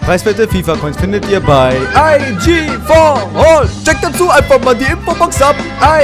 Preiswerte FIFA-Coins findet ihr bei IG4All. Checkt dazu einfach mal die Infobox ab.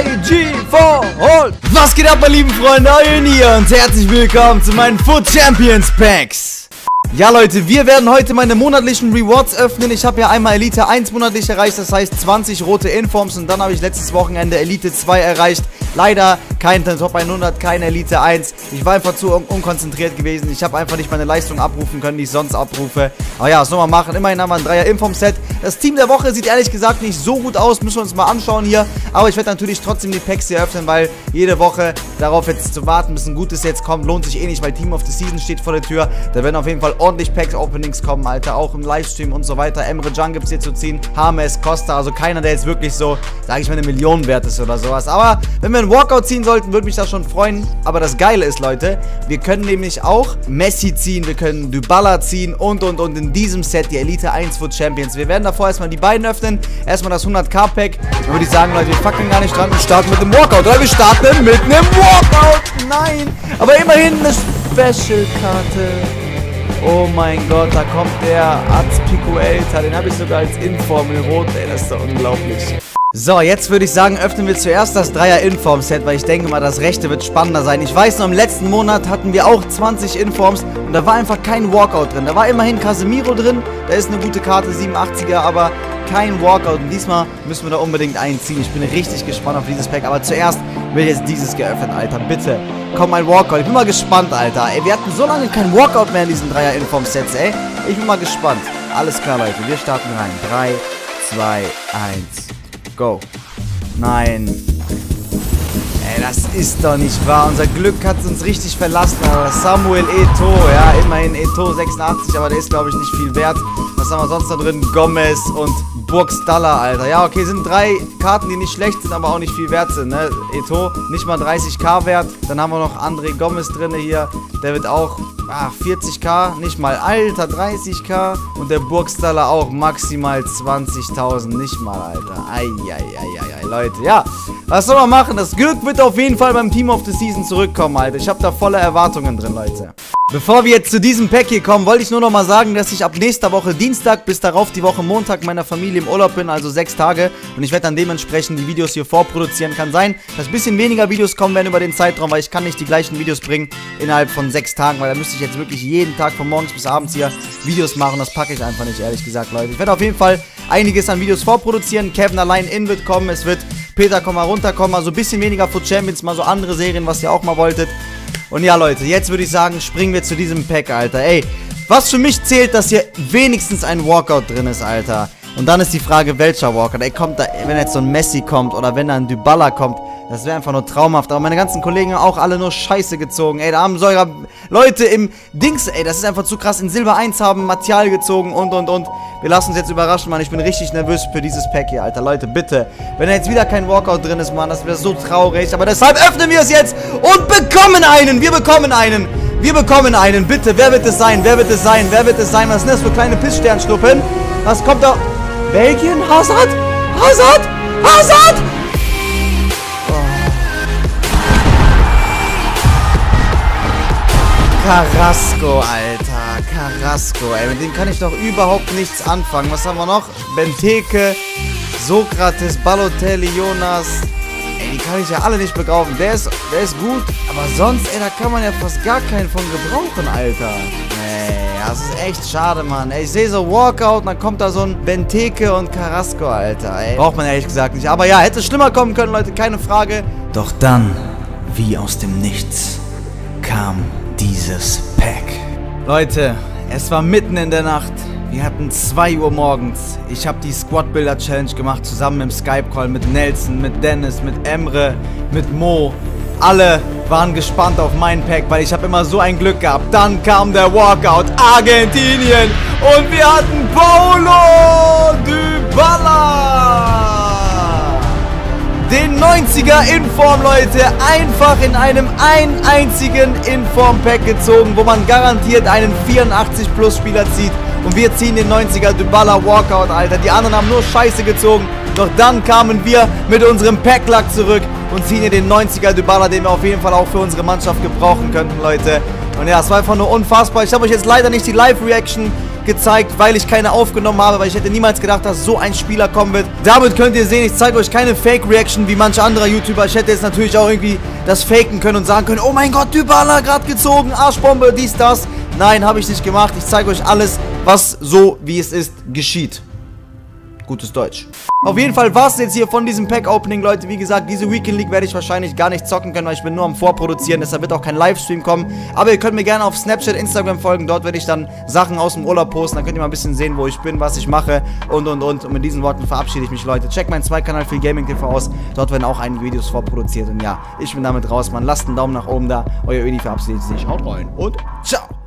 IG4All. Was geht ab, meine lieben Freunde? Euer hier und herzlich willkommen zu meinen Foot Champions Packs. Ja Leute, wir werden heute meine monatlichen Rewards öffnen. Ich habe ja einmal Elite 1 monatlich erreicht, das heißt 20 rote Informs. Und dann habe ich letztes Wochenende Elite 2 erreicht. Leider kein Top 100, keine Elite 1. Ich war einfach zu unkonzentriert gewesen. Ich habe einfach nicht meine Leistung abrufen können, die ich sonst abrufe. Aber ja, was soll man machen? Immerhin haben wir ein 3er Inform-Set. Das Team der Woche sieht ehrlich gesagt nicht so gut aus. Müssen wir uns mal anschauen hier. Aber ich werde natürlich trotzdem die Packs hier öffnen, weil jede Woche darauf jetzt zu warten, bis ein gutes jetzt kommt, lohnt sich eh nicht, weil Team of the Season steht vor der Tür. Da werden auf jeden Fall ordentlich Packs-Openings kommen, Alter. Auch im Livestream und so weiter. Emre Can gibt es hier zu ziehen. James, Costa. Also keiner, der jetzt wirklich so, sage ich mal, eine Million wert ist oder sowas. Aber wenn wir einen Walkout ziehen sollten, würde mich das schon freuen. Aber das Geile ist, Leute, wir können nämlich auch Messi ziehen, wir können Dybala ziehen und in diesem Set die Elite 1 Foot Champions. Wir werden davor erstmal die beiden öffnen. Erstmal das 100k Pack. Dann würde ich sagen, Leute, wir fackeln gar nicht dran und starten mit dem Walkout. Oder wir starten mit einem Walkout. Nein. Aber immerhin eine Special-Karte. Oh mein Gott, da kommt der Azpilicueta. Den habe ich sogar als Inform in Rot. Ey, das ist doch unglaublich. So, jetzt würde ich sagen, öffnen wir zuerst das 3er Inform-Set, weil ich denke mal, das rechte wird spannender sein. Ich weiß noch, im letzten Monat hatten wir auch 20 Informs und da war einfach kein Walkout drin. Da war immerhin Casemiro drin, da ist eine gute Karte, 87er, aber kein Walkout. Und diesmal müssen wir da unbedingt einziehen. Ich bin richtig gespannt auf dieses Pack, aber zuerst will ich jetzt dieses geöffnet, Alter. Bitte, komm, ein Walkout. Ich bin mal gespannt, Alter. Ey, wir hatten so lange kein Walkout mehr in diesen 3er Inform-Sets, ey. Ich bin mal gespannt. Alles klar, Leute, wir starten rein. 3, 2, 1... Go. Nein. Ey, das ist doch nicht wahr. Unser Glück hat uns richtig verlassen. Aber Samuel Eto'o, ja, immerhin Eto'o 86, aber der ist, glaube ich, nicht viel wert. Was haben wir sonst noch drin? Gomez und Burgstaller, Alter. Ja, okay, sind 3 Karten, die nicht schlecht sind, aber auch nicht viel wert sind, ne? Eto'o, nicht mal 30k wert. Dann haben wir noch André Gomez drin hier. Der wird auch 40k, nicht mal, Alter, 30k. Und der Burgstaller auch maximal 20.000, nicht mal, Alter. Eieieiei, Leute, ja. Was soll man machen? Das Glück wird auf jeden Fall beim Team of the Season zurückkommen, Alter. Ich habe da volle Erwartungen drin, Leute. Bevor wir jetzt zu diesem Pack hier kommen, wollte ich nur noch mal sagen, dass ich ab nächster Woche Dienstag bis darauf die Woche Montag meiner Familie im Urlaub bin, also 6 Tage. Und ich werde dann dementsprechend die Videos hier vorproduzieren. Kann sein, dass ein bisschen weniger Videos kommen werden über den Zeitraum, weil ich kann nicht die gleichen Videos bringen innerhalb von 6 Tagen, weil da müsste ich jetzt wirklich jeden Tag von morgens bis abends hier Videos machen. Das packe ich einfach nicht, ehrlich gesagt, Leute. Ich werde auf jeden Fall einiges an Videos vorproduzieren. Kevin allein in wird kommen, es wird Peter komm mal runterkommen, also ein bisschen weniger Foot Champions, mal so andere Serien, was ihr auch mal wolltet. Und ja, Leute, jetzt würde ich sagen, springen wir zu diesem Pack, Alter. Ey, was für mich zählt, dass hier wenigstens ein Walkout drin ist, Alter. Und dann ist die Frage, welcher Walkout. Ey, kommt da, wenn jetzt so ein Messi kommt oder wenn da ein Dybala kommt, das wäre einfach nur traumhaft. Aber meine ganzen Kollegen haben auch alle nur Scheiße gezogen. Ey, da haben sogar Leute im Dings, ey, das ist einfach zu krass. In Silber 1 haben Material gezogen und. Wir lassen uns jetzt überraschen, Mann. Ich bin richtig nervös für dieses Pack hier, Alter. Leute, bitte. Wenn da jetzt wieder kein Walkout drin ist, Mann, das wäre so traurig. Aber deshalb öffnen wir es jetzt und bekommen einen. Wir bekommen einen. Wir bekommen einen. Bitte, wer wird es sein? Wer wird es sein? Wer wird es sein? Was sind das für kleine Pisssternschnuppen? Was kommt da? Belgien? Hazard? Hazard? Hazard? Carrasco, Alter. Carrasco, ey. Mit dem kann ich doch überhaupt nichts anfangen. Was haben wir noch? Benteke, Sokrates, Balotelli, Jonas. Ey, die kann ich ja alle nicht bekaufen. Der ist gut. Aber sonst, ey, da kann man ja fast gar keinen von gebrauchen, Alter. Ey, das ist echt schade, Mann. Ey, ich sehe so Walkout und dann kommt da so ein Benteke und Carrasco, Alter. Ey, braucht man ehrlich gesagt nicht. Aber ja, hätte schlimmer kommen können, Leute. Keine Frage. Doch dann, wie aus dem Nichts, kam dieses Pack. Leute, es war mitten in der Nacht. Wir hatten 2 Uhr morgens. Ich habe die Squad Builder Challenge gemacht, zusammen im Skype-Call mit Nelson, mit Dennis, mit Emre, mit Mo. Alle waren gespannt auf mein Pack, weil ich habe immer so ein Glück gehabt. Dann kam der Walkout, Argentinien. Und wir hatten Paulo Dybala. Den 90er Inform, Leute, einfach in einem einzigen Inform-Pack gezogen, wo man garantiert einen 84-Plus-Spieler zieht. Und wir ziehen den 90er Dybala Walkout, Alter. Die anderen haben nur Scheiße gezogen. Doch dann kamen wir mit unserem Pack-Luck zurück und ziehen hier den 90er Dybala, den wir auf jeden Fall auch für unsere Mannschaft gebrauchen könnten, Leute. Und ja, es war einfach nur unfassbar. Ich habe euch jetzt leider nicht die Live-Reaction gezeigt, weil ich keine aufgenommen habe, weil ich hätte niemals gedacht, dass so ein Spieler kommen wird. Damit könnt ihr sehen, ich zeige euch keine Fake-Reaction wie manche andere YouTuber. Ich hätte jetzt natürlich auch irgendwie das faken können und sagen können, oh mein Gott, Dybala gerade gezogen, Arschbombe, dies, das. Nein, habe ich nicht gemacht. Ich zeige euch alles, was so, wie es ist, geschieht. Gutes Deutsch. Auf jeden Fall war es jetzt hier von diesem Pack-Opening, Leute. Wie gesagt, diese Weekend League werde ich wahrscheinlich gar nicht zocken können, weil ich bin nur am Vorproduzieren. Deshalb wird auch kein Livestream kommen. Aber ihr könnt mir gerne auf Snapchat, Instagram folgen. Dort werde ich dann Sachen aus dem Urlaub posten. Dann könnt ihr mal ein bisschen sehen, wo ich bin, was ich mache und. Und mit diesen Worten verabschiede ich mich, Leute. Checkt meinen Kanal für Gaming TV aus. Dort werden auch einige Videos vorproduziert. Und ja, ich bin damit raus, Mann. Lasst einen Daumen nach oben da. Euer Ödi verabschiedet sich. Haut rein und ciao.